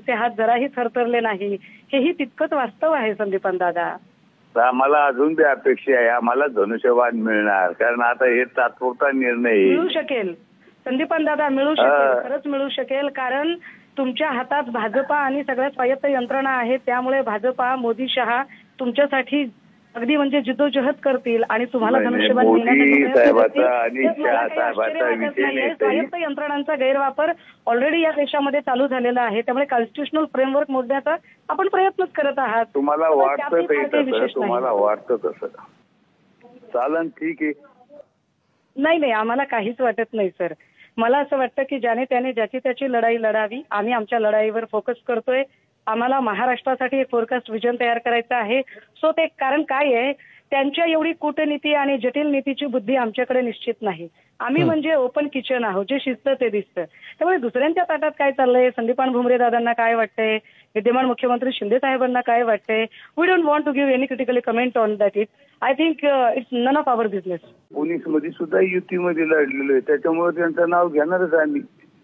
बाळासाहेबांचे हात जराही थरथरले नाही, हेही तितकंच वास्तव आहे संदीपान दादा. आम्हाला अजून बी अपेक्षा आहे, आम्हाला धनुष्यबाण मिळणार, कारण आता हे तात्पुरता निर्णय मिळू शकेल संदीपान दादा, मिळू शकेल, खरंच मिळू शकेल. कारण तुमच्या हातात भाजपा आणि सगळ्या स्वायत्त यंत्रणा आहेत, त्यामुळे भाजपा मोदी शहा तुमच्यासाठी अगदी म्हणजे जिद्दोजहद करतील आणि तुम्हाला धनुष्यबाण स्वायत्त यंत्रणांचा गैरवापर ऑलरेडी या देशामध्ये चालू झालेला आहे, त्यामुळे कॉन्स्टिट्युशनल फ्रेमवर्क मोडण्याचा आपण प्रयत्नच करत आहात. तुम्हाला वाटतं तसं चालन, ठीक आहे. नाही, आम्हाला काहीच वाटत नाही सर. मला असं वाटतं की ज्याने त्याने ज्याची त्याची लढाई लढावी. आम्ही आमच्या लढाईवर फोकस करतोय. आम्हाला महाराष्ट्रासाठी एक फोरकास्ट विजन तयार करायचं आहे. सो ते कारण काय आहे, त्यांच्या एवढी कूटनीती आणि जटिल नीतीची बुद्धी आमच्याकडे निश्चित नाही. आम्ही म्हणजे ओपन किचन आहोत, जे शिजतं ते दिसतं. त्यामुळे दुसऱ्यांच्या ताटात काय चाललंय, संदीपान भुमरे दादांना काय वाटतंय, विद्यमान मुख्यमंत्री शिंदे साहेबांना काय वाटतंय, we don't want to give any critically comment on that. I think it's none of our business. पोलीसमध्ये सुद्धा युतीमध्ये लढलेलो आहे, त्याच्यामुळे त्यांचं नाव घेणारच आम्ही.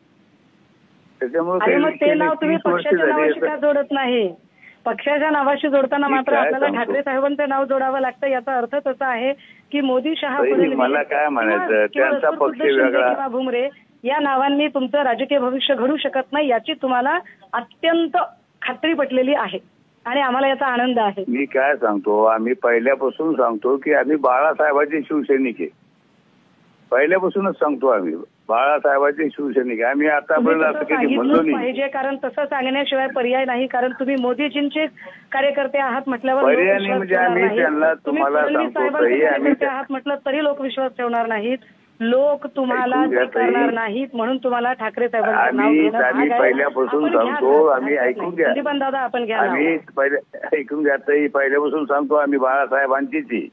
त्याच्यामुळे मग ते नाव तुम्ही पक्षाच्या नावाशी का जोडत नाही? पक्षाच्या नावाशी जोडताना मात्र आपल्याला ठाकरे साहेबांचं नाव जोडावं लागतं. याचा अर्थ तसा आहे की मोदी शहा मला काय म्हणायचं, त्यांचा पक्ष वेगळा, भुमरे या नावांनी तुमचं राजकीय भविष्य घडू शकत नाही, याची तुम्हाला अत्यंत खात्री पटलेली आहे आणि आम्हाला याचा आनंद आहे. मी काय सांगतो, आम्ही पहिल्यापासून सांगतो की आम्ही बाळासाहेबांचे शिवसैनिक आहे. पहिल्यापासूनच सांगतो आम्ही बाळासाहेबांचे शिवसैनिक. आम्ही आतापर्यंत असं कधी म्हणलो नाही पाहिजे, कारण तसं सांगण्याशिवाय पर्याय नाही. कारण तुम्ही मोदीजींचे कार्यकर्ते आहात म्हटल्यावर पर्याय नाही. म्हणजे आम्ही त्यांना तुम्हाला सांगतो आहात म्हटलं तरी लोक विश्वास ठेवणार नाहीत, लोक तुम्हाला करणार नाहीत. म्हणून तुम्हाला ठाकरे साहेबांचं नाव घेणं आम्ही पहिल्यापासून सांगतो. आम्ही ऐकून घ्या संदीपान दादा, आपण घ्या, आम्ही ऐकून घ्या. पहिल्यापासून सांगतो आम्ही बाळासाहेबांचीच.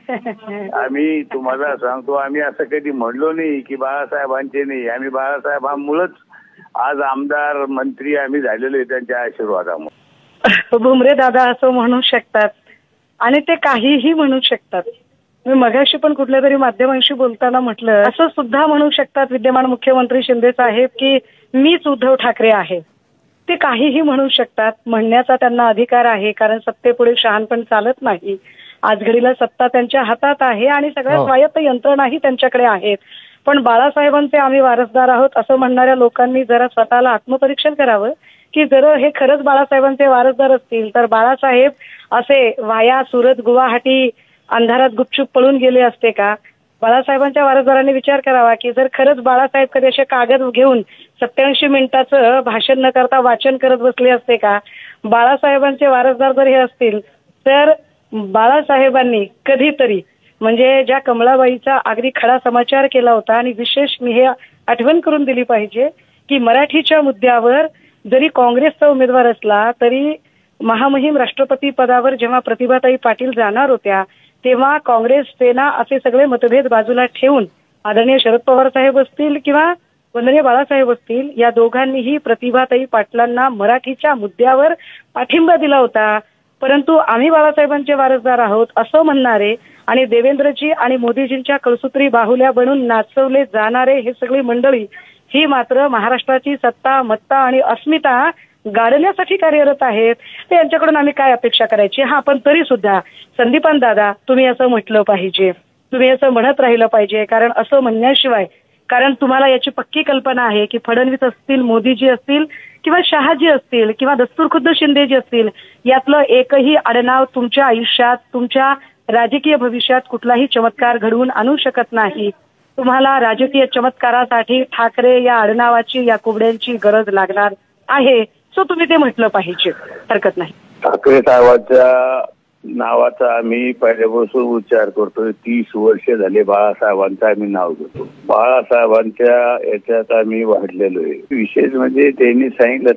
आम्ही तुम्हाला सांगतो, आम्ही असं कधी म्हणलो नाही की बाळासाहेबांचे नाही. आम्ही बाळासाहेबांमुळेच आज आमदार मंत्री आम्ही झालेलो आहे, त्यांच्या आशीर्वादामुळे. भुमरे दादा असं म्हणू शकतात आणि ते काहीही म्हणू शकतात. मी मगाशी पण कुठल्या तरी माध्यमांशी बोलताना म्हटलं, असं सुद्धा म्हणू शकतात विद्यमान मुख्यमंत्री शिंदे साहेब की मीच उद्धव ठाकरे आहे. ते काहीही म्हणू शकतात, म्हणण्याचा त्यांना अधिकार आहे, कारण सत्तेपुढे शहाणपण चालत नाही. आज घडीला सत्ता त्यांच्या हातात आहे आणि सगळ्या स्वायत्त यंत्रणाही त्यांच्याकडे आहेत. पण बाळासाहेबांचे आम्ही वारसदार आहोत असं म्हणणाऱ्या लोकांनी जरा स्वतःला आत्मपरीक्षण करावं की जर हे खरंच बाळासाहेबांचे वारसदार असतील तर बाळासाहेब असे वाया सुरत गुवाहाटी अंधारात गुपचूप पळून गेले असते का? बाळासाहेबांच्या वारसदारांनी विचार करावा की जर खरंच बाळासाहेब कधी असे कागद घेऊन 87 मिनिटाचं भाषण न करता वाचन करत बसले असते का? बाळासाहेबांचे वारसदार जर हे असतील तर बाळासाहेबांनी कधीतरी म्हणजे ज्या कमळाबाईचा अगदी खडा समाचार केला होता, आणि विशेष मी हे आठवण करून दिली पाहिजे की मराठीच्या मुद्द्यावर जरी काँग्रेसचा उमेदवार असला तरी महामहिम राष्ट्रपती पदावर जेव्हा प्रतिभाताई पाटील जाणार होत्या तेव्हा काँग्रेस सेना असे सगळे मतभेद बाजूला ठेवून आदरणीय शरद पवार साहेब असतील किंवा वंदनीय बाळासाहेब असतील, या दोघांनीही प्रतिभाताई पाटलांना मराठीच्या मुद्द्यावर पाठिंबा दिला होता. परंतु आम्ही बाळासाहेबांचे वारसदार आहोत असं म्हणणारे आणि देवेंद्रजी आणि मोदीजींच्या कळसूत्री बाहुल्या बनून नाचवले जाणारे हे सगळी मंडळी ही मात्र महाराष्ट्राची सत्ता, मत्ता आणि अस्मिता गाडण्यासाठी कार्यरत आहेत. ते यांच्याकडून आम्ही काय अपेक्षा करायची? हा, पण तरी सुद्धा संदीपान दादा, तुम्ही असं म्हटलं पाहिजे, तुम्ही असं म्हणत राहिलं पाहिजे, कारण असं म्हणण्याशिवाय, कारण तुम्हाला याची पक्की कल्पना आहे की फडणवीस असतील, मोदीजी असतील किंवा शहाजी असतील किंवा दस्तूरखुद्द शिंदेजी असतील, यातलं एकही आडनाव तुमच्या आयुष्यात, तुमच्या राजकीय भविष्यात कुठलाही चमत्कार घडवून आणू शकत नाही. तुम्हाला राजकीय चमत्कारासाठी ठाकरे या आडनावाची, या कुबड्यांची गरज लागणार आहे. सो तुम्ही ते म्हटलं पाहिजे, हरकत नाही. ठाकरे साहेबांच्या नावाचा आम्ही पहिल्यापासून उच्चार करतोय. 30 वर्ष झाले बाळासाहेबांचं आम्ही नाव घेतो. बाळासाहेबांच्या याच्यात आम्ही वाढलेलो आहे. विशेष म्हणजे त्यांनी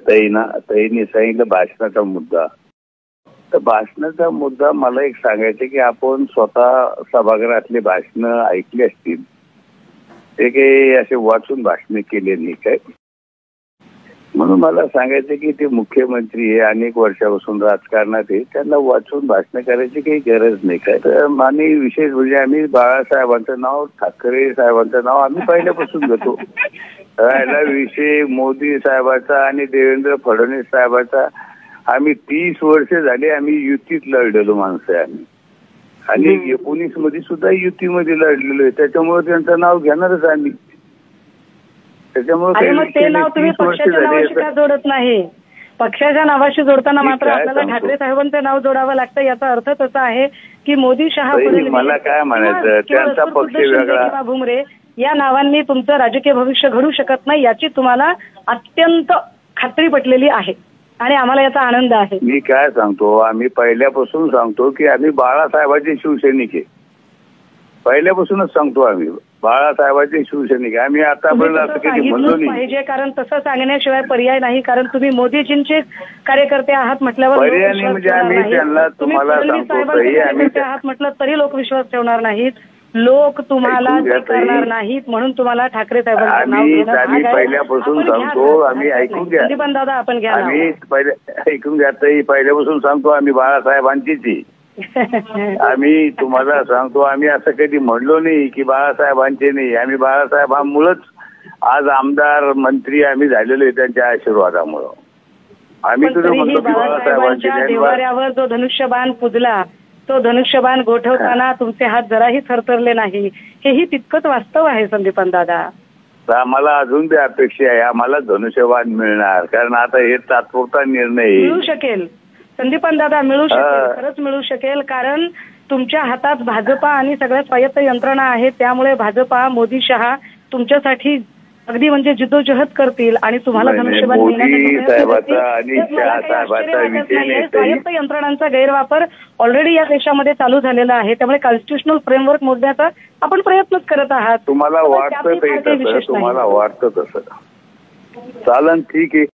सांगितलं भाषणाचा मुद्दा. तर भाषणाचा मुद्दा मला एक सांगायचं की आपण स्वतः सभागृहातले भाषण ऐकले असतील, ते काही असे वाचून भाषण केले नाही काय. म्हणून मला सांगायचं की ते मुख्यमंत्री हे अनेक वर्षापासून राजकारणात आहे, त्यांना वाचून भाषण करायची काही गरज नाही. काय तर आणि विशेष म्हणजे आम्ही बाळासाहेबांचं नाव, ठाकरे साहेबांचं नाव आम्ही पहिल्यापासून घेतो. राहिला विषय मोदी साहेबाचा आणि देवेंद्र फडणवीस साहेबाचा, आम्ही 30 वर्ष झाले आम्ही युतीत लढलेलो माणसं आहे आम्ही, आणि 19 मध्ये सुद्धा युतीमध्ये लढलेलो आहे. त्याच्यामुळे त्यांचं नाव घेणारच आम्ही. त्याच्यामुळे मग ते नाव तुम्ही पक्षाच्या नावाशी का जोडत नाही? पक्षाच्या नावाशी जोडताना मात्र आपल्याला ठाकरे साहेबांचं नाव जोडावं लागतं. याचा अर्थ तसा आहे की मोदी, शहा, मला काय म्हणायचं, त्यांचा पक्ष वेगळा, भुमरे या नावांनी तुमचं राजकीय भविष्य घडू शकत नाही याची तुम्हाला अत्यंत खात्री पटलेली आहे आणि आम्हाला याचा आनंद आहे. मी काय सांगतो, आम्ही पहिल्यापासून सांगतो की आम्ही बाळासाहेबांचे शिवसैनिक आहे. पहिल्यापासूनच सांगतो आम्ही बाळासाहेबांचे शिवसैनिक. आम्ही आतापर्यंत असं कधी म्हणलो नाही पाहिजे, कारण तसं सांगण्याशिवाय पर्याय नाही. कारण तुम्ही मोदीजींचे कार्यकर्ते आहात म्हटल्यावर पर्याय नाही. म्हणजे आम्ही त्यांना तुम्हाला सांगतो कार्यकर्ते आहात म्हटलं तरी लोक विश्वास ठेवणार नाहीत, लोक तुम्हाला करणार नाहीत. म्हणून तुम्हाला ठाकरे साहेबांचं नाव आम्ही पहिल्यापासून सांगतो, आम्ही ऐकून घ्या. संदीपान दादा आपण घ्या, आम्ही ऐकून घ्या. पहिल्यापासून सांगतो आम्ही बाळासाहेबांचीच. आम्ही तुम्हाला सांगतो, आम्ही असं कधी म्हणलो नाही की बाळासाहेबांचे नाही. आम्ही बाळासाहेबांमुळेच आज आमदार मंत्री आम्ही झालेलो आहे, त्यांच्या आशीर्वादामुळं. आम्ही तुझं म्हणतो की बाळासाहेबांच्या देवाऱ्यावर जो धनुष्यबाण पुजला, तो धनुष्यबाण गोठवताना तुमचे हात जराही थरथरले नाही, हेही तितकंच वास्तव आहे संदीपान दादा. आम्हाला अजून बी अपेक्षा आहे, आम्हाला धनुष्यबाण मिळणार. कारण आता हे तात्पुरता निर्णय मिळू शकेल संदीपान दादा, मिळू शकेल, खरंच मिळू शकेल. कारण तुमच्या हातात भाजपा आणि सगळ्या स्वायत्त यंत्रणा आहेत. त्यामुळे भाजपा, मोदी, शहा तुमच्यासाठी अगदी म्हणजे जिद्दोजहद करतील आणि तुम्हाला धनुष्यबाण स्वायत्त यंत्रणांचा गैरवापर ऑलरेडी या देशामध्ये चालू झालेला आहे. त्यामुळे कॉन्स्टिट्युशनल फ्रेमवर्क मोडण्याचा आपण प्रयत्नच करत आहात. तुम्हाला वाटतं तसं चालन, ठीक आहे.